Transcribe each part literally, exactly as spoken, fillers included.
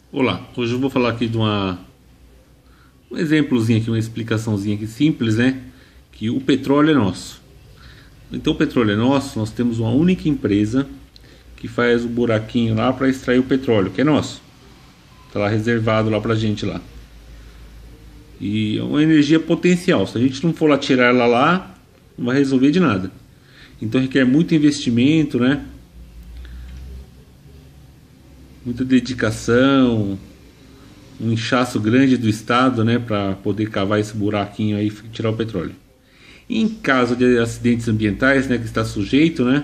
Olá, hoje eu vou falar aqui de uma um exemplozinho aqui, uma explicaçãozinha aqui simples, né? Que o petróleo é nosso. Então o petróleo é nosso, nós temos uma única empresa que faz o buraquinho lá para extrair o petróleo, que é nosso. Tá lá reservado lá pra gente lá. E é uma energia potencial. Se a gente não for lá tirar ela lá, não vai resolver de nada. Então requer muito investimento, né? Muita dedicação, um inchaço grande do Estado, né, para poder cavar esse buraquinho aí e tirar o petróleo. Em caso de acidentes ambientais, né, que está sujeito, né,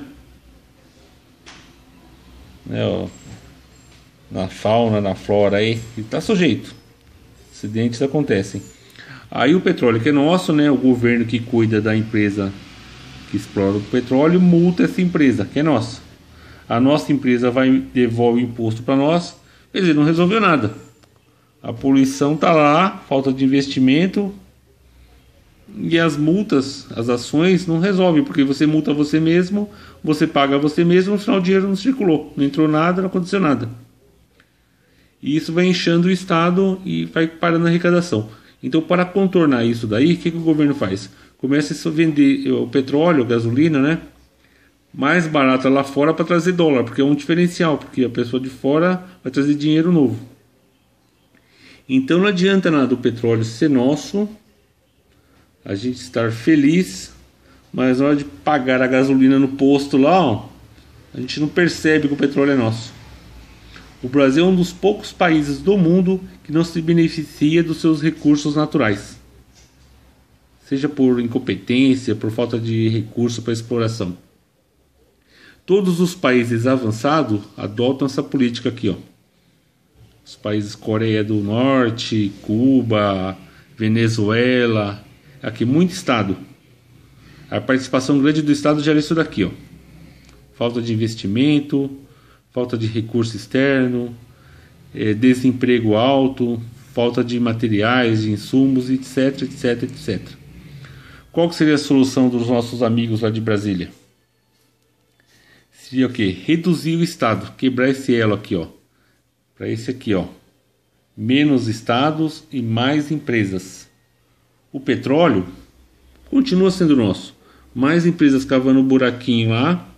né ó, na fauna, na flora aí, está sujeito. Acidentes acontecem. Aí o petróleo que é nosso, né, o governo que cuida da empresa que explora o petróleo multa essa empresa que é nossa. A nossa empresa vai devolve o imposto para nós, quer dizer, não resolveu nada. A poluição está lá, falta de investimento e as multas, as ações não resolvem, porque você multa você mesmo, você paga você mesmo, no final o dinheiro não circulou, não entrou nada, não aconteceu nada. E isso vai inchando o Estado e vai parando a arrecadação. Então, para contornar isso daí, o que, que o governo faz? Começa a vender o petróleo, a gasolina, né? Mais barata lá fora para trazer dólar, porque é um diferencial, porque a pessoa de fora vai trazer dinheiro novo. Então não adianta nada o petróleo ser nosso, a gente estar feliz, mas na hora de pagar a gasolina no posto lá, ó, a gente não percebe que o petróleo é nosso. O Brasil é um dos poucos países do mundo que não se beneficia dos seus recursos naturais, seja por incompetência, por falta de recurso para exploração. Todos os países avançados adotam essa política aqui, ó. Os países Coreia do Norte, Cuba, Venezuela, aqui muito estado. A participação grande do estado gera isso daqui, ó. Falta de investimento, falta de recurso externo, é, desemprego alto, falta de materiais, de insumos, etc, etc, etcétera. Qual que seria a solução dos nossos amigos lá de Brasília? Seria o quê? Reduzir o Estado, quebrar esse elo aqui, ó. Para esse aqui, ó. Menos estados e mais empresas. O petróleo continua sendo nosso. Mais empresas cavando buraquinho lá.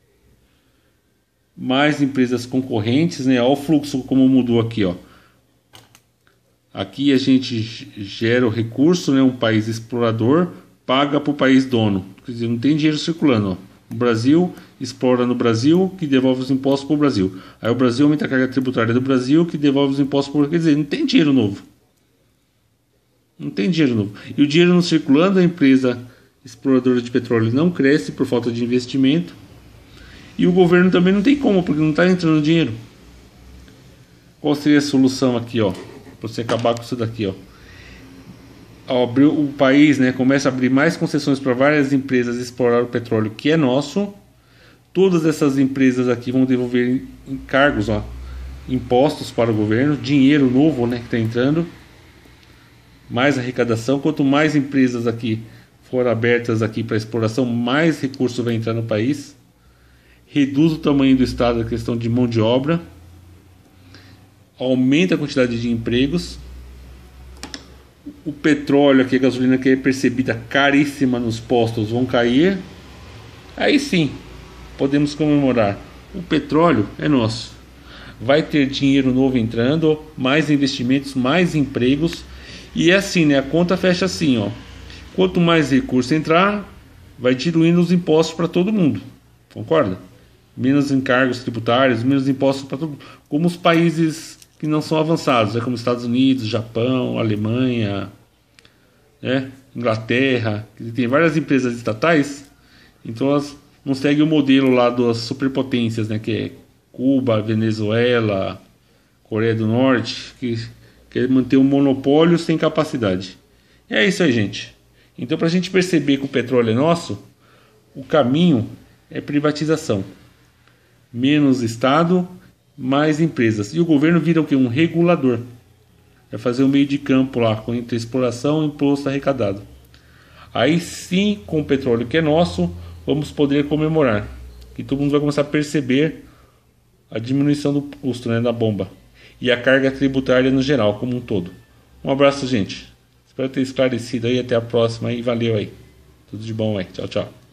Mais empresas concorrentes, né? Olha o fluxo como mudou aqui, ó. Aqui a gente gera o recurso, né? Um país explorador paga para o país dono. Quer dizer, não tem dinheiro circulando, ó. O Brasil explora no Brasil, que devolve os impostos para o Brasil. Aí o Brasil aumenta a carga tributária do Brasil, que devolve os impostos para o Brasil. Quer dizer, não tem dinheiro novo. Não tem dinheiro novo. E o dinheiro não circulando, a empresa exploradora de petróleo não cresce por falta de investimento. E o governo também não tem como, porque não está entrando dinheiro. Qual seria a solução aqui, ó? Para você acabar com isso daqui, ó. O país, né, começa a abrir mais concessões para várias empresas explorar o petróleo que é nosso. Todas essas empresas aqui vão devolver encargos, ó, impostos para o governo, dinheiro novo, né, que está entrando, mais arrecadação. Quanto mais empresas aqui forem abertas aqui para exploração, mais recurso vai entrar no país. Reduz o tamanho do Estado, a questão de mão de obra, aumenta a quantidade de empregos. O petróleo aqui, a gasolina que é percebida caríssima nos postos vão cair. Aí sim, podemos comemorar. O petróleo é nosso. Vai ter dinheiro novo entrando, mais investimentos, mais empregos. E é assim, né? A conta fecha assim, ó. Quanto mais recurso entrar, vai diluindo os impostos para todo mundo. Concorda? Menos encargos tributários, menos impostos para todo mundo. Como os países que não são avançados, né, como Estados Unidos, Japão, Alemanha, né, Inglaterra, que tem várias empresas estatais, então elas não seguem o modelo lá das superpotências, né, que é Cuba, Venezuela, Coreia do Norte, que quer manter um monopólio sem capacidade. É isso aí, gente. Então, para a gente perceber que o petróleo é nosso, o caminho é privatização. Menos Estado, mais empresas. E o governo vira o que? Um regulador. Vai fazer um meio de campo lá, com entre exploração e imposto arrecadado. Aí sim, com o petróleo que é nosso, vamos poder comemorar. E todo mundo vai começar a perceber a diminuição do custo, né, da bomba. e a carga tributária no geral, como um todo. Um abraço, gente. Espero ter esclarecido aí. Até a próxima e valeu aí. Tudo de bom aí. Tchau, tchau.